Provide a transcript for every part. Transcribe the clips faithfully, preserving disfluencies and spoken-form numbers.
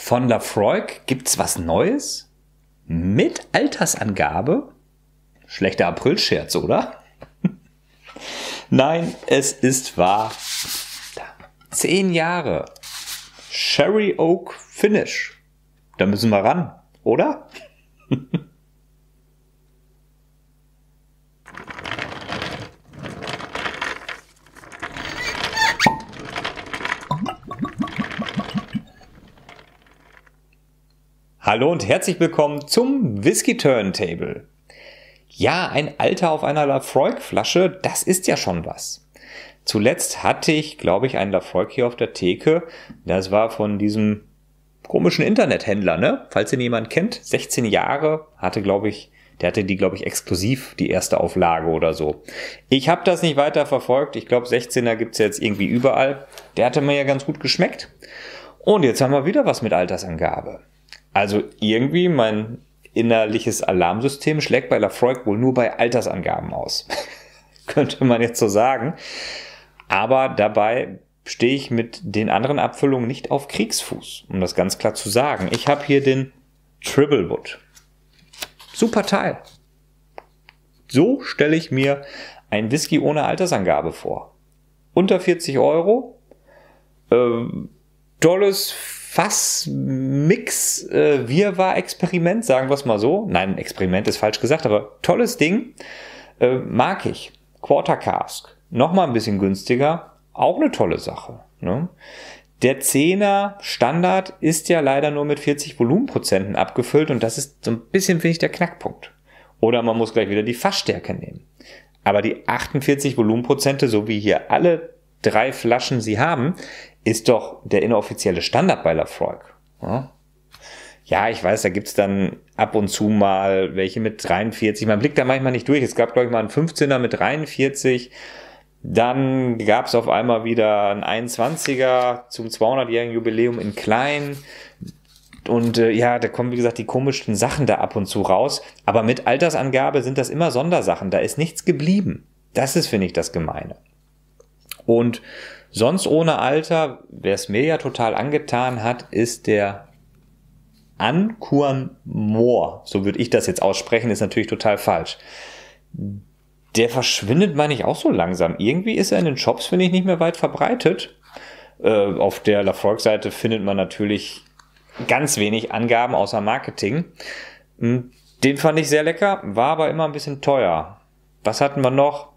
Von Laphroaig gibt's was Neues? Mit Altersangabe? Schlechter Aprilscherz, oder? Nein, es ist wahr. Zehn Jahre. Sherry Oak Finish. Da müssen wir ran, oder? Hallo und herzlich willkommen zum Whisky Turntable. Ja, ein Alter auf einer Laphroaig Flasche, das ist ja schon was. Zuletzt hatte ich, glaube ich, einen Laphroaig hier auf der Theke. Das war von diesem komischen Internethändler, ne? Falls ihn jemand kennt, sechzehn Jahre, hatte, glaube ich, der hatte die, glaube ich, exklusiv, die erste Auflage oder so. Ich habe das nicht weiter verfolgt. Ich glaube, sechzehner gibt es jetzt irgendwie überall. Der hatte mir ja ganz gut geschmeckt. Und jetzt haben wir wieder was mit Altersangabe. Also irgendwie mein innerliches Alarmsystem schlägt bei Laphroaig wohl nur bei Altersangaben aus. Könnte man jetzt so sagen. Aber dabei stehe ich mit den anderen Abfüllungen nicht auf Kriegsfuß, um das ganz klar zu sagen. Ich habe hier den Triblewood. Super Teil. So stelle ich mir ein Whisky ohne Altersangabe vor. Unter vierzig Euro. Äh, tolles Fass-Mix, äh, Wirrwarr-Experiment, sagen wir es mal so. Nein, Experiment ist falsch gesagt, aber tolles Ding. Äh, mag ich. Quarter Cask. Nochmal ein bisschen günstiger. Auch eine tolle Sache. Ne? Der zehner Standard ist ja leider nur mit vierzig Volumenprozenten abgefüllt und das ist so ein bisschen, finde ich, der Knackpunkt. Oder man muss gleich wieder die Fassstärke nehmen. Aber die achtundvierzig Volumenprozente, so wie hier alle drei Flaschen sie haben, ist doch der inoffizielle Standard bei Laphroaig. Ja? Ja, ich weiß, da gibt's dann ab und zu mal welche mit dreiundvierzig. Man blickt da manchmal nicht durch. Es gab, glaube ich, mal einen fünfzehner mit dreiundvierzig. Dann gab's auf einmal wieder einen einundzwanziger zum zweihundertjährigen Jubiläum in klein. Und äh, ja, da kommen, wie gesagt, die komischsten Sachen da ab und zu raus. Aber mit Altersangabe sind das immer Sondersachen. Da ist nichts geblieben. Das ist, finde ich, das Gemeine. Und sonst ohne Alter, wer es mir ja total angetan hat, ist der Ancuan Moor. So würde ich das jetzt aussprechen, ist natürlich total falsch. Der verschwindet, meine ich, auch so langsam. Irgendwie ist er in den Shops, finde ich, nicht mehr weit verbreitet. Äh, auf der Laphroaig-Seite findet man natürlich ganz wenig Angaben außer Marketing. Den fand ich sehr lecker, war aber immer ein bisschen teuer. Was hatten wir noch?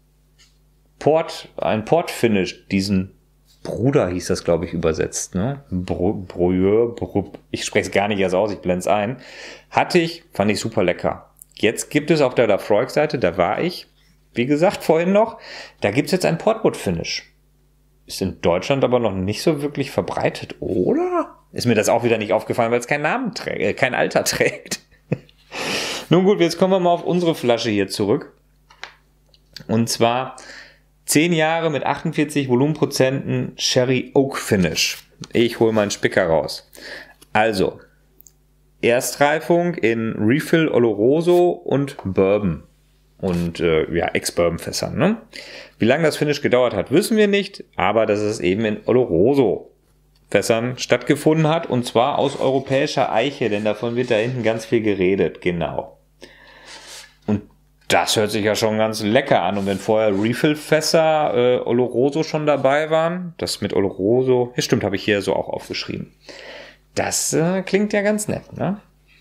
Port, ein Port-Finish, diesen Bruder hieß das, glaube ich, übersetzt, ne? Brouilleur, Brouilleur, ich spreche es gar nicht erst aus, ich blende es ein. Hatte ich, fand ich super lecker. Jetzt gibt es auf der Laphroaig-Seite, da war ich, wie gesagt, vorhin noch, da gibt es jetzt ein Portwood-Finish. Ist in Deutschland aber noch nicht so wirklich verbreitet, oder? Ist mir das auch wieder nicht aufgefallen, weil es keinen Namen trägt, äh, kein Alter trägt. Nun gut, jetzt kommen wir mal auf unsere Flasche hier zurück. Und zwar zehn Jahre mit achtundvierzig Volumenprozenten Sherry Oak Finish. Ich hole meinen Spicker raus. Also, Erstreifung in Refill Oloroso und Bourbon. Und äh, ja, Ex-Bourbon-Fässern. Ne? Wie lange das Finish gedauert hat, wissen wir nicht. Aber dass es eben in Oloroso-Fässern stattgefunden hat. Und zwar aus europäischer Eiche, denn davon wird da hinten ganz viel geredet. Genau. Und das hört sich ja schon ganz lecker an. Und wenn vorher Refill-Fässer äh, Oloroso schon dabei waren, das mit Oloroso, ja stimmt, habe ich hier so auch aufgeschrieben. Das äh, klingt ja ganz nett, ne?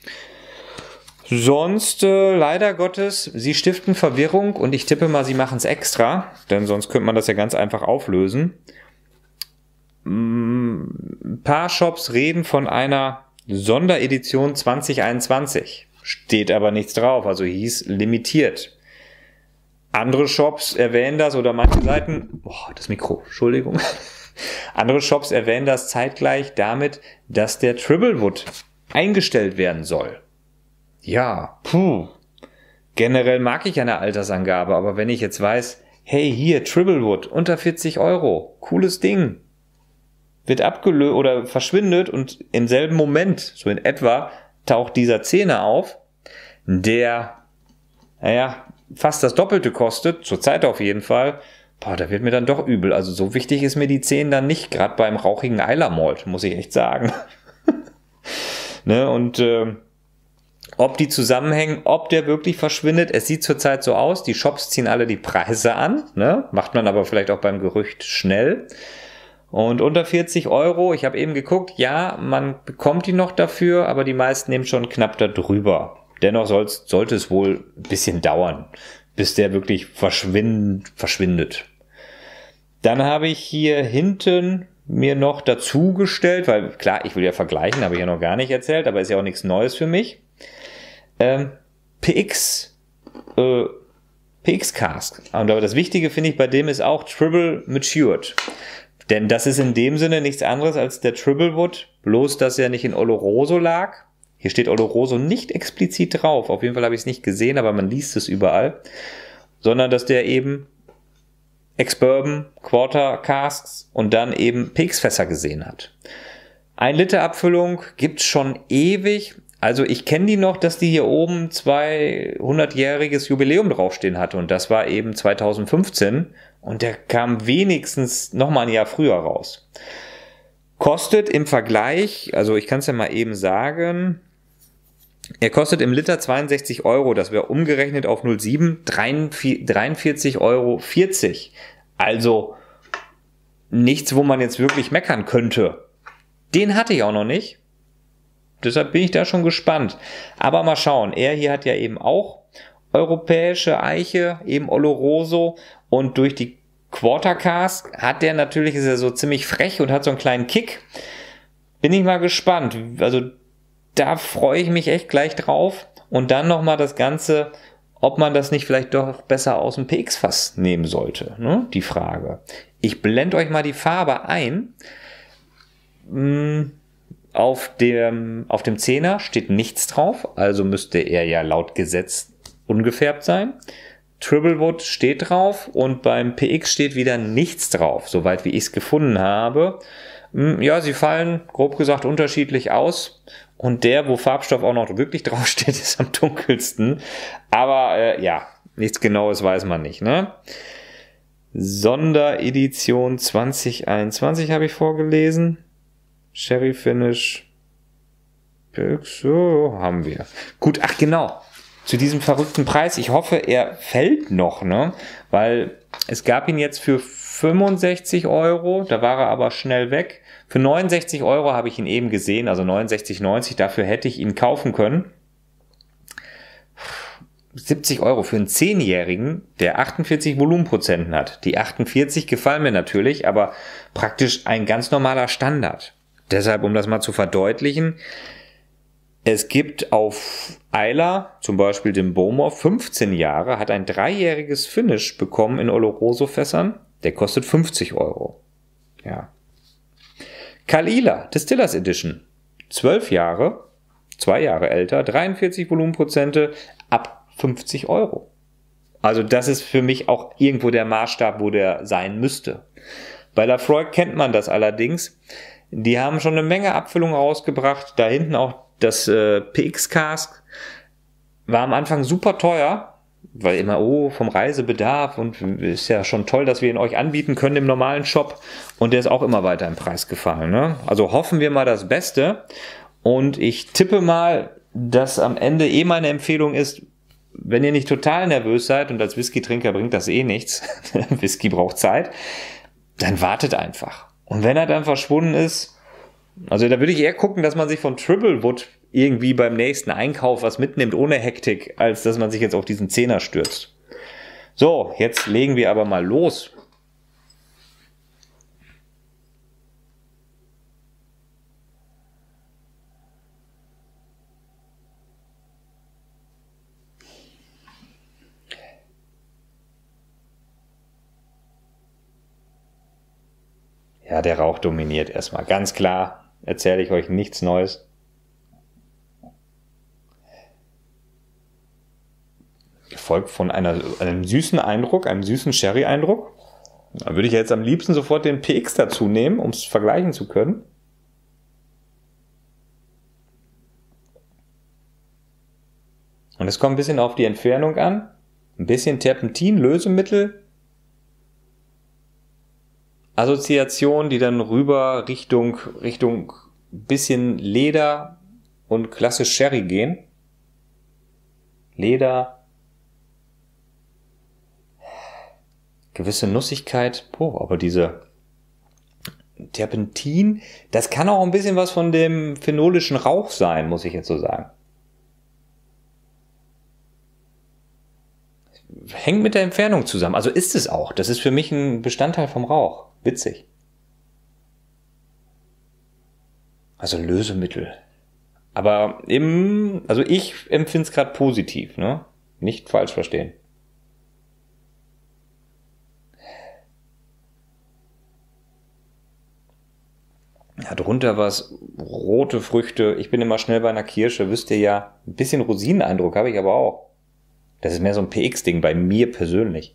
Sonst, äh, leider Gottes, sie stiften Verwirrung und ich tippe mal, sie machen es extra, denn sonst könnte man das ja ganz einfach auflösen. Ein paar Shops reden von einer Sonderedition zwanzig einundzwanzig. Steht aber nichts drauf, also hieß limitiert. Andere Shops erwähnen das oder manche Seiten, boah, das Mikro, Entschuldigung. Andere Shops erwähnen das zeitgleich damit, dass der Triblewood eingestellt werden soll. Ja, puh. Generell mag ich eine Altersangabe, aber wenn ich jetzt weiß, hey, hier, Triblewood, unter vierzig Euro, cooles Ding, wird abgelöst oder verschwindet und im selben Moment, so in etwa, taucht dieser Zehner auf, der, naja, fast das Doppelte kostet, zurzeit auf jeden Fall, boah, da wird mir dann doch übel. Also so wichtig ist mir die zehn dann nicht, gerade beim rauchigen Islay Malt, muss ich echt sagen. Ne? Und äh, ob die zusammenhängen, ob der wirklich verschwindet, es sieht zurzeit so aus, die Shops ziehen alle die Preise an, ne? Macht man aber vielleicht auch beim Gerücht schnell. Und unter vierzig Euro, ich habe eben geguckt, ja, man bekommt die noch dafür, aber die meisten nehmen schon knapp da drüber. Dennoch soll's, sollte es wohl ein bisschen dauern, bis der wirklich verschwind, verschwindet. Dann habe ich hier hinten mir noch dazu gestellt, weil klar, ich will ja vergleichen, habe ich ja noch gar nicht erzählt, aber ist ja auch nichts Neues für mich. Ähm, P X, äh, P X Cask. Und aber das Wichtige finde ich bei dem ist auch Triple Matured. Denn das ist in dem Sinne nichts anderes als der Triblewood, bloß dass er nicht in Oloroso lag. Hier steht Oloroso nicht explizit drauf, auf jeden Fall habe ich es nicht gesehen, aber man liest es überall. Sondern dass der eben Ex-Bourbon, Quarter Casks und dann eben P X-Fässer gesehen hat. Ein Liter Abfüllung gibt's schon ewig. Also ich kenne die noch, dass die hier oben zweihundertjähriges Jubiläum draufstehen hatte und das war eben zweitausendfünfzehn und der kam wenigstens noch mal ein Jahr früher raus. Kostet im Vergleich, also ich kann es ja mal eben sagen, er kostet im Liter zweiundsechzig Euro, das wäre umgerechnet auf null Komma sieben, dreiundvierzig Euro vierzig. Also nichts, wo man jetzt wirklich meckern könnte. Den hatte ich auch noch nicht. Deshalb bin ich da schon gespannt. Aber mal schauen. Er hier hat ja eben auch europäische Eiche, eben Oloroso. Und durch die Quarter Cask hat der natürlich, ist er so ziemlich frech und hat so einen kleinen Kick. Bin ich mal gespannt. Also da freue ich mich echt gleich drauf. Und dann nochmal das Ganze, ob man das nicht vielleicht doch besser aus dem P X-Fass nehmen sollte. Ne? Die Frage. Ich blende euch mal die Farbe ein. Hm. Auf dem, auf dem Zehner steht nichts drauf, also müsste er ja laut Gesetz ungefärbt sein. Triblewood steht drauf und beim P X steht wieder nichts drauf, soweit wie ich es gefunden habe. Ja, sie fallen grob gesagt unterschiedlich aus und der, wo Farbstoff auch noch wirklich drauf steht, ist am dunkelsten. Aber äh, ja, nichts Genaues weiß man nicht, ne? Sonderedition zwanzig einundzwanzig habe ich vorgelesen. Sherry Finish. So haben wir. Gut, ach genau. Zu diesem verrückten Preis. Ich hoffe, er fällt noch, ne? Weil es gab ihn jetzt für fünfundsechzig Euro. Da war er aber schnell weg. Für neunundsechzig Euro habe ich ihn eben gesehen. Also neunundsechzig neunzig. Dafür hätte ich ihn kaufen können. siebzig Euro für einen zehnjährigen, der achtundvierzig Volumenprozenten hat. Die achtundvierzig gefallen mir natürlich, aber praktisch ein ganz normaler Standard. Deshalb, um das mal zu verdeutlichen, es gibt auf Islay, zum Beispiel den Bowmore, fünfzehn Jahre, hat ein dreijähriges Finish bekommen in Oloroso-Fässern. Der kostet fünfzig Euro. Ja. Kalila, Distillers Edition, zwölf Jahre, zwei Jahre älter, dreiundvierzig Volumenprozente, ab fünfzig Euro. Also das ist für mich auch irgendwo der Maßstab, wo der sein müsste. Bei Laphroaig kennt man das allerdings. Die haben schon eine Menge Abfüllungen rausgebracht. Da hinten auch das äh, P X Cask. War am Anfang super teuer, weil immer, oh, vom Reisebedarf und ist ja schon toll, dass wir ihn euch anbieten können im normalen Shop. Und der ist auch immer weiter im Preis gefallen. Ne? Also hoffen wir mal das Beste. Und ich tippe mal, dass am Ende eh meine Empfehlung ist, wenn ihr nicht total nervös seid und als Whisky-Trinker bringt das eh nichts, Whisky braucht Zeit, dann wartet einfach. Und wenn er dann verschwunden ist, also da würde ich eher gucken, dass man sich von Triblewood irgendwie beim nächsten Einkauf was mitnimmt, ohne Hektik, als dass man sich jetzt auf diesen Zehner stürzt. So, jetzt legen wir aber mal los. Ja, der Rauch dominiert erstmal. Ganz klar, erzähle ich euch nichts Neues. Gefolgt von einer, einem süßen Eindruck, einem süßen Sherry-Eindruck. Da würde ich jetzt am liebsten sofort den P X dazu nehmen, um es vergleichen zu können. Und es kommt ein bisschen auf die Entfernung an. Ein bisschen Terpentin, Lösemittel. Assoziation, die dann rüber Richtung, Richtung bisschen Leder und klassisch Sherry gehen. Leder. Gewisse Nussigkeit. Oh, aber diese Terpentin, das kann auch ein bisschen was von dem phenolischen Rauch sein, muss ich jetzt so sagen. Hängt mit der Entfernung zusammen. Also ist es auch. Das ist für mich ein Bestandteil vom Rauch. Witzig. Also Lösemittel. Aber im, also ich empfinde es gerade positiv, ne? Nicht falsch verstehen. Ja, drunter was, rote Früchte. Ich bin immer schnell bei einer Kirsche, wisst ihr ja. Ein bisschen Rosineneindruck habe ich aber auch. Das ist mehr so ein P X-Ding bei mir persönlich.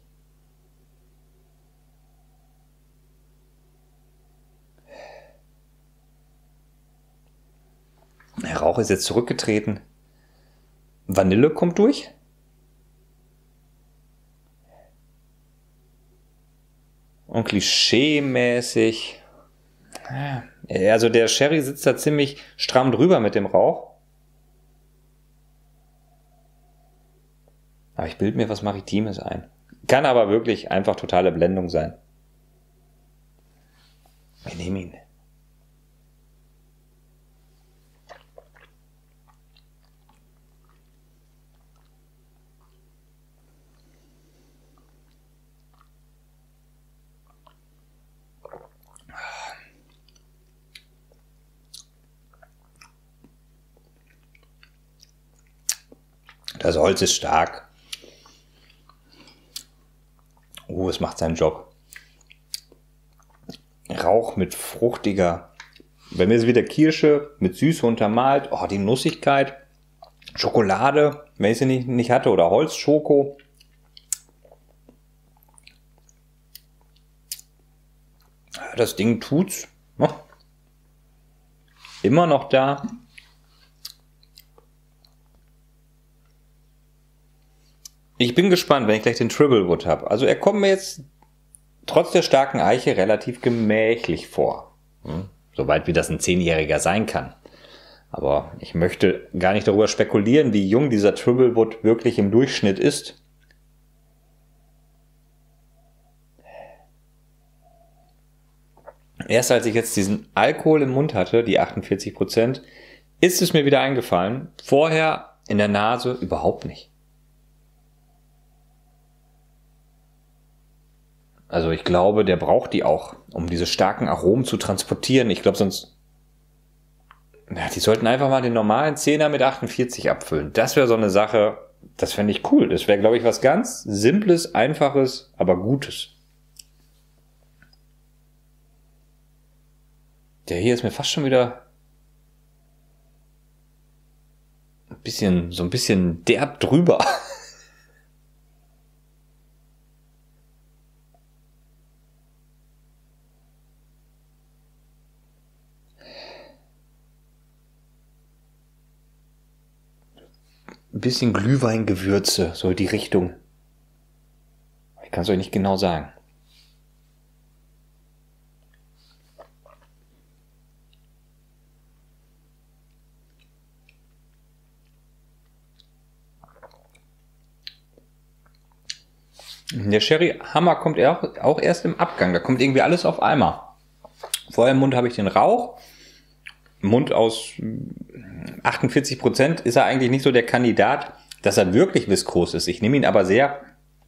Der Rauch ist jetzt zurückgetreten. Vanille kommt durch. Und klischee-mäßig. Also der Sherry sitzt da ziemlich stramm drüber mit dem Rauch. Aber ich bilde mir was Maritimes ein. Kann aber wirklich einfach totale Blendung sein. Wir nehmen ihn. Das Holz ist stark. Oh, es macht seinen Job. Rauch mit fruchtiger. Bei mir ist wieder Kirsche mit Süße untermalt. Oh, die Nussigkeit. Schokolade, wenn ich sie nicht, nicht hatte. Oder Holzschoko. Das Ding tut's. Oh. Immer noch da. Ich bin gespannt, wenn ich gleich den Triblewood habe. Also er kommt mir jetzt trotz der starken Eiche relativ gemächlich vor. Hm? Soweit wie das ein Zehnjähriger sein kann. Aber ich möchte gar nicht darüber spekulieren, wie jung dieser Triblewood wirklich im Durchschnitt ist. Erst als ich jetzt diesen Alkohol im Mund hatte, die achtundvierzig Prozent, ist es mir wieder eingefallen. Vorher in der Nase überhaupt nicht. Also ich glaube, der braucht die auch, um diese starken Aromen zu transportieren. Ich glaube sonst... Ja, die sollten einfach mal den normalen Zehner mit achtundvierzig abfüllen. Das wäre so eine Sache, das fände ich cool. Das wäre, glaube ich, was ganz Simples, Einfaches, aber Gutes. Der hier ist mir fast schon wieder ein bisschen, so ein bisschen derb drüber. Ein bisschen Glühweingewürze, so die Richtung. Ich kann es euch nicht genau sagen. Der Sherry-Hammer kommt auch erst im Abgang. Da kommt irgendwie alles auf einmal. Vorher im Mund habe ich den Rauch. Mund aus achtundvierzig Prozent ist er eigentlich nicht so der Kandidat, dass er wirklich viskos ist. Ich nehme ihn aber sehr,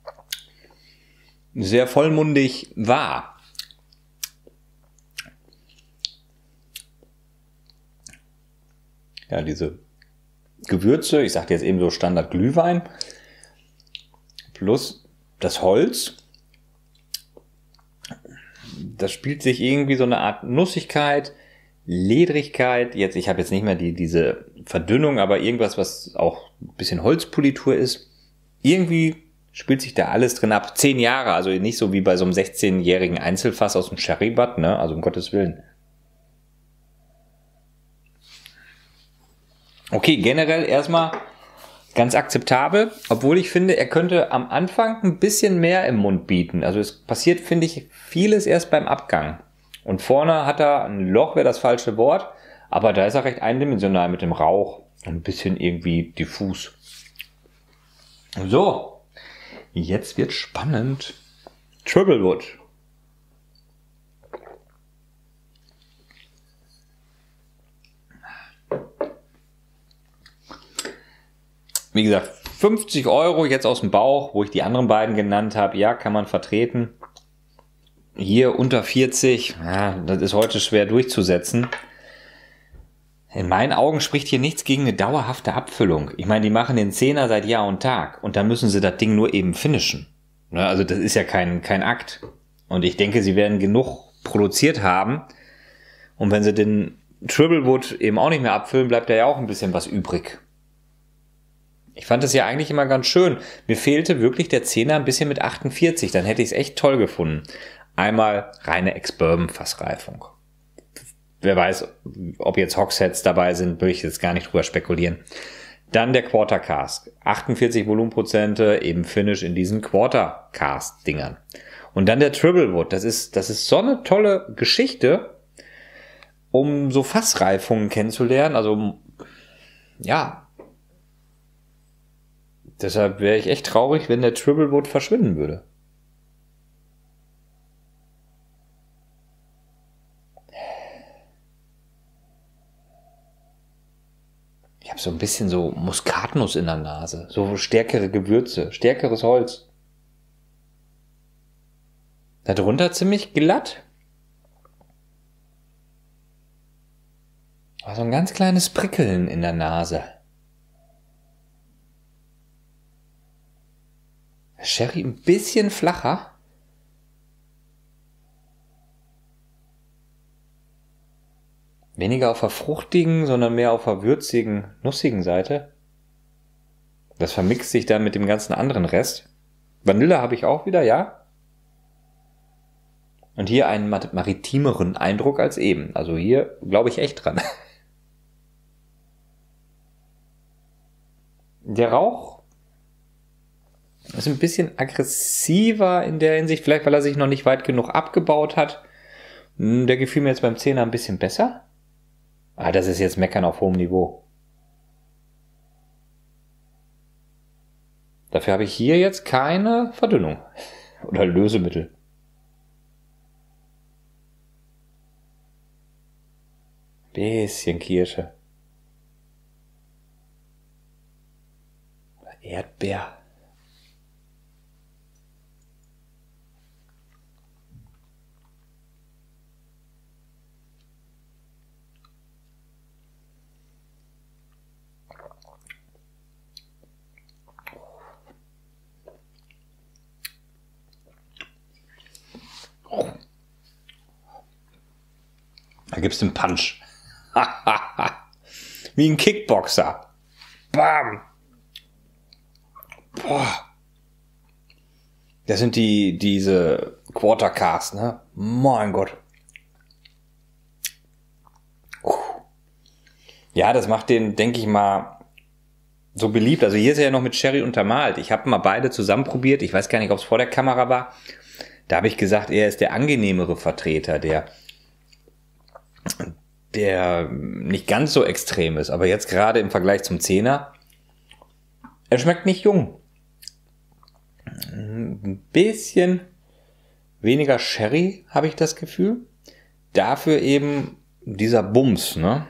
sehr vollmundig wahr. Ja, diese Gewürze, ich sagte jetzt eben so Standard Glühwein, plus das Holz. Das spielt sich irgendwie so eine Art Nussigkeit, Ledrigkeit, jetzt, ich habe jetzt nicht mehr die, diese Verdünnung, aber irgendwas, was auch ein bisschen Holzpolitur ist. Irgendwie spielt sich da alles drin ab. Zehn Jahre, also nicht so wie bei so einem sechzehnjährigen Einzelfass aus dem Sherry-Bad, ne? Also um Gottes Willen. Okay, generell erstmal ganz akzeptabel, obwohl ich finde, er könnte am Anfang ein bisschen mehr im Mund bieten. Also es passiert, finde ich, vieles erst beim Abgang. Und vorne hat er ein Loch, wäre das falsche Wort, Aber da ist er recht eindimensional mit dem Rauch. Ein bisschen irgendwie diffus. So, jetzt wird spannend. Triblewood. Wie gesagt, fünfzig Euro jetzt aus dem Bauch, wo ich die anderen beiden genannt habe. Ja, kann man vertreten. Hier unter vierzig, ja, das ist heute schwer durchzusetzen. In meinen Augen spricht hier nichts gegen eine dauerhafte Abfüllung. Ich meine, die machen den Zehner seit Jahr und Tag und da müssen sie das Ding nur eben finishen. Also das ist ja kein, kein Akt. Und ich denke, sie werden genug produziert haben. Und wenn sie den Triblewood eben auch nicht mehr abfüllen, bleibt da ja auch ein bisschen was übrig. Ich fand es ja eigentlich immer ganz schön. Mir fehlte wirklich der Zehner ein bisschen mit achtundvierzig. Dann hätte ich es echt toll gefunden. Einmal reine Ex-Bourbon-Fassreifung. Wer weiß, ob jetzt Hogsheads dabei sind, will ich jetzt gar nicht drüber spekulieren. Dann der Quarter Cask. achtundvierzig Volumenprozente, eben Finish in diesen Quarter Cask Dingern. Und dann der Triblewood. Das ist, das ist so eine tolle Geschichte, um so Fassreifungen kennenzulernen. Also, ja. Deshalb wäre ich echt traurig, wenn der Triblewood verschwinden würde. Ich habe so ein bisschen so Muskatnuss in der Nase. So stärkere Gewürze, stärkeres Holz. Darunter ziemlich glatt. Aber so ein ganz kleines Prickeln in der Nase. Sherry ein bisschen flacher. Weniger auf der fruchtigen, sondern mehr auf der würzigen, nussigen Seite. Das vermixt sich dann mit dem ganzen anderen Rest. Vanille habe ich auch wieder, ja. Und hier einen maritimeren Eindruck als eben. Also hier glaube ich echt dran. Der Rauch ist ein bisschen aggressiver in der Hinsicht. Vielleicht, weil er sich noch nicht weit genug abgebaut hat. Der gefiel mir jetzt beim Zehner ein bisschen besser. Ah, das ist jetzt Meckern auf hohem Niveau. Dafür habe ich hier jetzt keine Verdünnung oder Lösemittel. Bisschen Kirsche. Erdbeer. Da gibt's den Punch. Wie ein Kickboxer. Bam. Boah. Das sind die, diese Quarter Cask, ne? Mein Gott. Ja, das macht den, denke ich mal, so beliebt. Also hier ist er ja noch mit Sherry untermalt. Ich habe mal beide zusammen probiert. Ich weiß gar nicht, ob es vor der Kamera war. Da habe ich gesagt, er ist der angenehmere Vertreter, der der nicht ganz so extrem ist, aber jetzt gerade im Vergleich zum Zehner, er schmeckt nicht jung. Ein bisschen weniger Sherry, habe ich das Gefühl. Dafür eben dieser Bums, ne?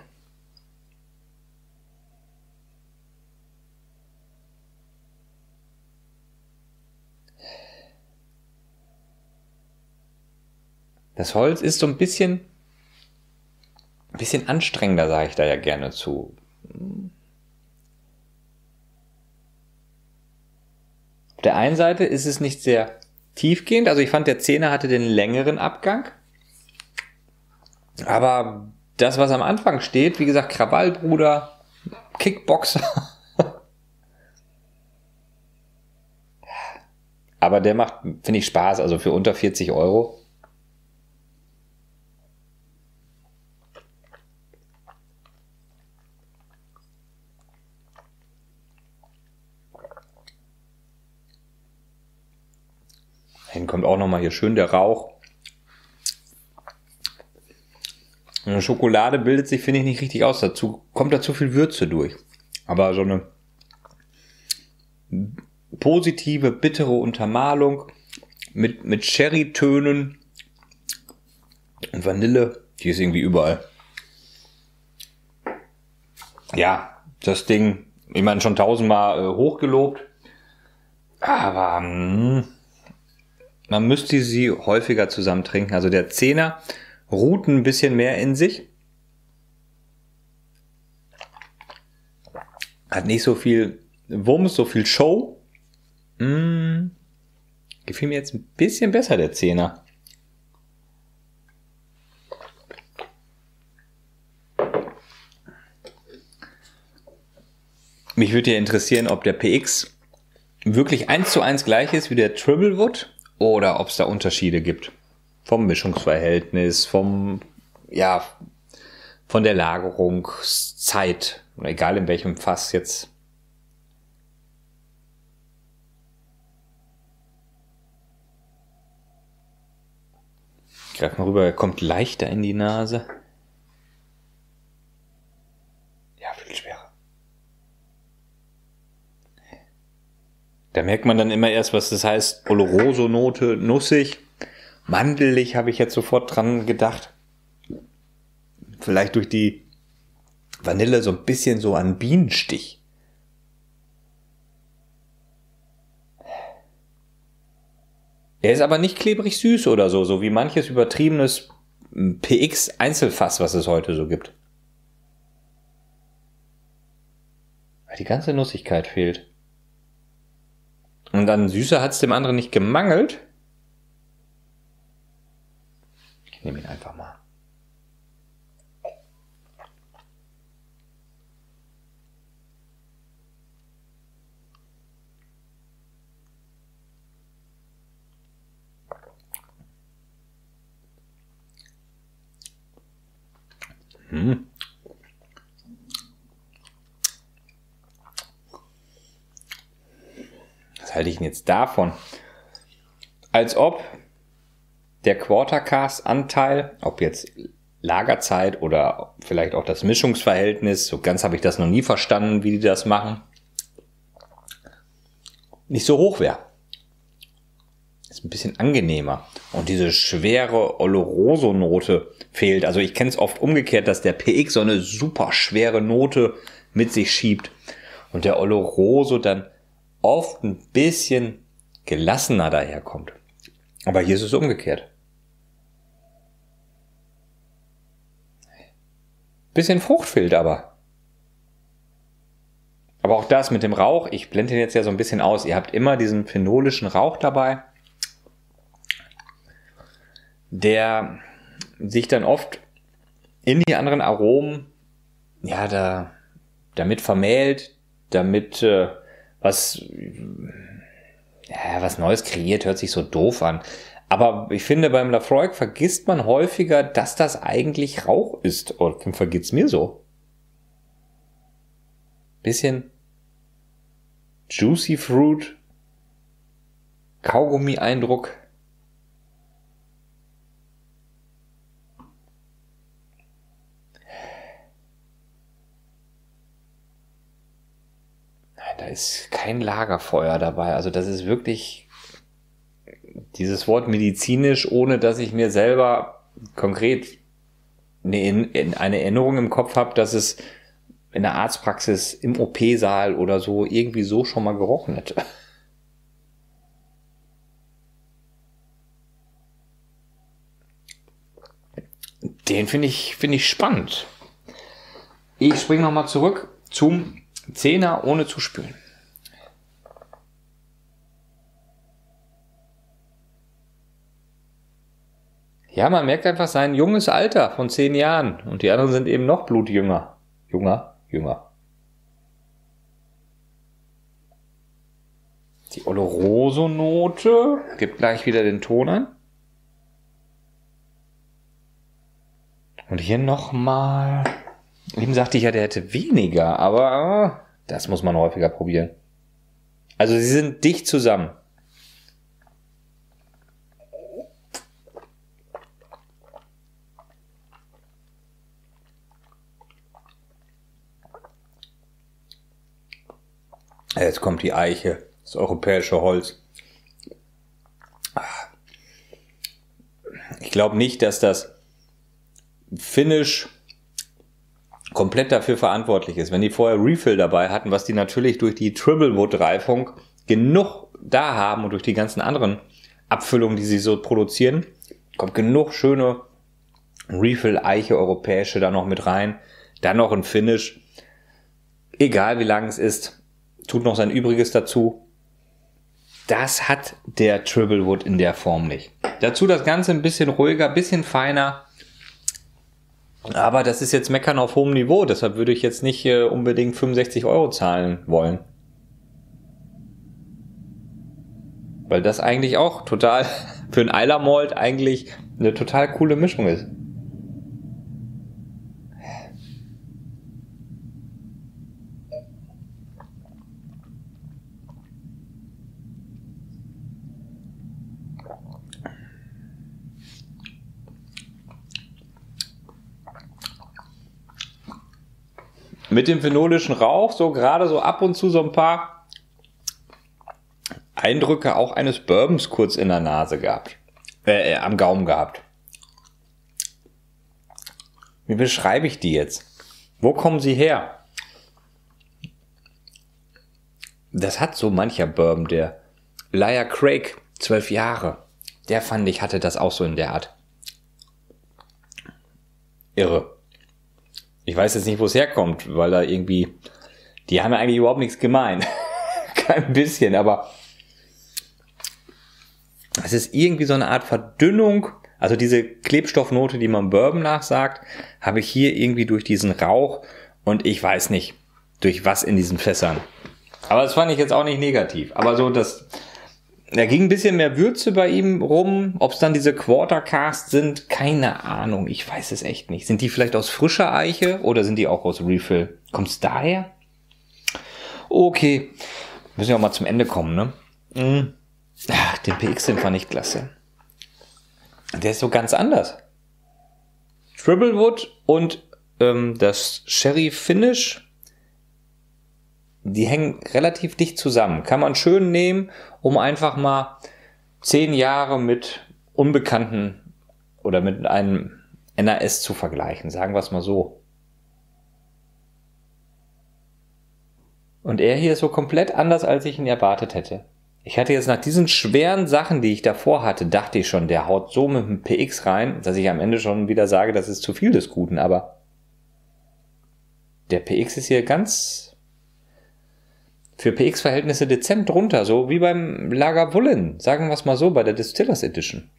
Das Holz ist so ein bisschen Ein bisschen anstrengender, sage ich da ja gerne zu. Auf der einen Seite ist es nicht sehr tiefgehend. Also ich fand, der Zehner hatte den längeren Abgang. Aber das, was am Anfang steht, wie gesagt, Krawallbruder, Kickboxer. Aber der macht, finde ich, Spaß. Also für unter vierzig Euro. Dann kommt auch nochmal hier schön der Rauch. Eine Schokolade bildet sich, finde ich, nicht richtig aus. Dazu kommt da zu viel Würze durch. Aber so eine positive, bittere Untermalung mit, mit Sherry-Tönen und Vanille, die ist irgendwie überall. Ja, das Ding, ich meine, schon tausendmal äh, hochgelobt. Aber mh, man müsste sie häufiger zusammen trinken. Also der Zehner ruht ein bisschen mehr in sich. Hat nicht so viel Wumms, so viel Show. Mmh. Gefiel mir jetzt ein bisschen besser, der Zehner. Mich würde ja interessieren, ob der P X wirklich eins zu eins gleich ist wie der Triblewood oder ob es da Unterschiede gibt. Vom Mischungsverhältnis, vom, ja, von der Lagerungszeit, egal in welchem Fass jetzt. Ich greif mal rüber, er kommt leichter in die Nase. Ja, viel schwerer. Da merkt man dann immer erst, was das heißt. Oloroso-Note, nussig. Mandelig habe ich jetzt sofort dran gedacht. Vielleicht durch die Vanille so ein bisschen so an Bienenstich. Er ist aber nicht klebrig süß oder so, so wie manches übertriebenes P X-Einzelfass, was es heute so gibt. Weil die ganze Nussigkeit fehlt. Und an Süße hat es dem anderen nicht gemangelt. Ich nehme ihn einfach mal. Hm. Was halte ich denn jetzt davon? Als ob der Quartercast-Anteil, ob jetzt Lagerzeit oder vielleicht auch das Mischungsverhältnis, so ganz habe ich das noch nie verstanden, wie die das machen, nicht so hoch wäre. Ist ein bisschen angenehmer. Und diese schwere Oloroso-Note fehlt. Also ich kenne es oft umgekehrt, dass der P X so eine super schwere Note mit sich schiebt. Und der Oloroso dann oft ein bisschen gelassener daherkommt. Aber hier ist es umgekehrt. Bisschen Frucht fehlt aber. Aber auch das mit dem Rauch, ich blende den jetzt ja so ein bisschen aus. Ihr habt immer diesen phenolischen Rauch dabei, der sich dann oft in die anderen Aromen, ja, da, damit vermählt, damit äh, was, ja, was Neues kreiert, hört sich so doof an. Aber ich finde, beim Laphroaig vergisst man häufiger, dass das eigentlich Rauch ist. Oder vergeht's mir so? Bisschen Juicy Fruit, Kaugummi-Eindruck. Da ist kein Lagerfeuer dabei. Also das ist wirklich dieses Wort medizinisch, ohne dass ich mir selber konkret eine, eine Erinnerung im Kopf habe, dass es in der Arztpraxis, im O P-Saal oder so irgendwie so schon mal gerochen hätte. Den finde ich, finde ich spannend. Ich springe nochmal zurück zum Zehner ohne zu spülen. Ja, man merkt einfach sein junges Alter von zehn Jahren. Und die anderen sind eben noch blutjünger. Junger, jünger. Die Oloroso-Note gibt gleich wieder den Ton an. Und hier nochmal. Eben sagte ich ja, der hätte weniger, aber das muss man häufiger probieren. Also sie sind dicht zusammen. Jetzt kommt die Eiche, das europäische Holz. Ich glaube nicht, dass das Finish komplett dafür verantwortlich ist. Wenn die vorher Refill dabei hatten, was die natürlich durch die Triblewood-Reifung genug da haben und durch die ganzen anderen Abfüllungen, die sie so produzieren, kommt genug schöne Refill-Eiche, europäische da noch mit rein. Dann noch ein Finish. Egal wie lang es ist, tut noch sein Übriges dazu. Das hat der Triblewood in der Form nicht. Dazu das Ganze ein bisschen ruhiger, ein bisschen feiner. Aber das ist jetzt Meckern auf hohem Niveau. Deshalb würde ich jetzt nicht äh, unbedingt fünfundsechzig Euro zahlen wollen. Weil das eigentlich auch total für ein Islay Malt eigentlich eine total coole Mischung ist. Mit dem phenolischen Rauch so gerade so ab und zu so ein paar Eindrücke auch eines Bourbons kurz in der Nase gehabt. Äh, am Gaumen gehabt. Wie beschreibe ich die jetzt? Wo kommen sie her? Das hat so mancher Bourbon, der Lyra Craig, zwölf Jahre. Der fand ich, hatte das auch so in der Art. Irre. Ich weiß jetzt nicht, wo es herkommt, weil da irgendwie, die haben ja eigentlich überhaupt nichts gemein. Kein bisschen, aber es ist irgendwie so eine Art Verdünnung. Also diese Klebstoffnote, die man Bourbon nachsagt, habe ich hier irgendwie durch diesen Rauch und ich weiß nicht, durch was in diesen Fässern. Aber das fand ich jetzt auch nicht negativ. Aber so das, da ging ein bisschen mehr Würze bei ihm rum. Ob es dann diese Quarter Cast sind, keine Ahnung. Ich weiß es echt nicht. Sind die vielleicht aus frischer Eiche oder sind die auch aus Refill? Kommt es daher? Okay. Müssen wir auch mal zum Ende kommen, ne? Mhm. Ach, den P X, den fand ich klasse. Der ist so ganz anders. Triblewood und ähm, das Sherry Finish, die hängen relativ dicht zusammen. Kann man schön nehmen, um einfach mal zehn Jahre mit Unbekannten oder mit einem N A S zu vergleichen. Sagen wir es mal so. Und er hier ist so komplett anders, als ich ihn erwartet hätte. Ich hatte jetzt nach diesen schweren Sachen, die ich davor hatte, dachte ich schon, der haut so mit dem P X rein, dass ich am Ende schon wieder sage, das ist zu viel des Guten. Aber der P X ist hier ganz für P X-Verhältnisse dezent drunter, so wie beim Lagavulin, sagen wir es mal so, bei der Distillers Edition.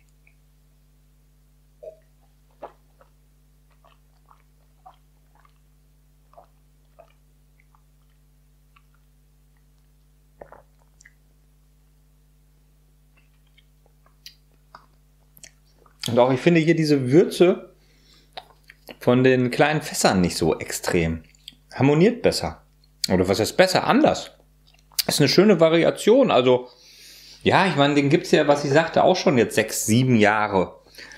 Und auch ich finde hier diese Würze von den kleinen Fässern nicht so extrem. Harmoniert besser. Oder was heißt besser? Anders. Ist eine schöne Variation. Also, ja, ich meine, den gibt's ja, was ich sagte, auch schon jetzt sechs, sieben Jahre.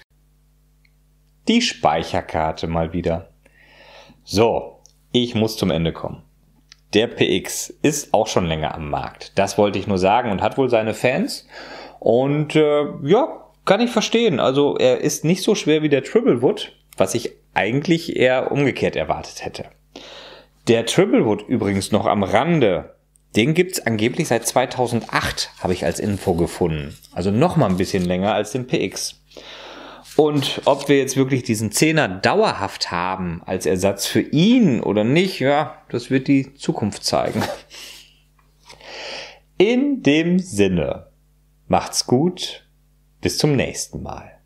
Die Speicherkarte mal wieder. So, ich muss zum Ende kommen. Der P X ist auch schon länger am Markt. Das wollte ich nur sagen und hat wohl seine Fans. Und äh, ja, kann ich verstehen. Also er ist nicht so schwer wie der Triblewood, was ich eigentlich eher umgekehrt erwartet hätte. Der Triblewood übrigens noch am Rande, den gibt's angeblich seit zweitausendacht, habe ich als Info gefunden. Also noch mal ein bisschen länger als den P X. Und ob wir jetzt wirklich diesen Zehner dauerhaft haben als Ersatz für ihn oder nicht, ja, das wird die Zukunft zeigen. In dem Sinne, macht's gut, bis zum nächsten Mal.